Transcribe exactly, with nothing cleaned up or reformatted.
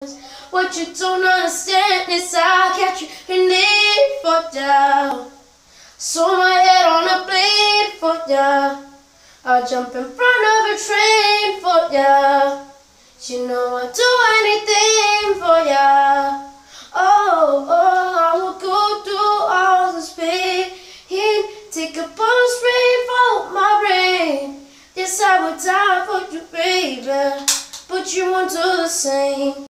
What you don't understand is I'll catch you in need for ya. So my head on a blade for ya. I'll jump in front of a train for ya. You know I'll do anything for ya. Oh, oh, I will go through all this pain. Take a ball spray for my brain. Yes, I would die for you, baby, but you won't do the same.